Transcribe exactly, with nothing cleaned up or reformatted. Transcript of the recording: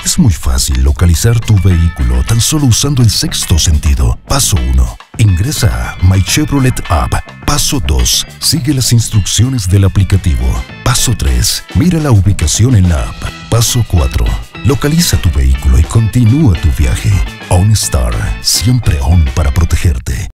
Es muy fácil localizar tu vehículo tan solo usando el sexto sentido. Paso uno. Ingresa a My Chevrolet App. Paso dos. Sigue las instrucciones del aplicativo. Paso tres. Mira la ubicación en la app. Paso cuatro. Localiza tu vehículo y continúa tu viaje. OnStar, siempre on para protegerte.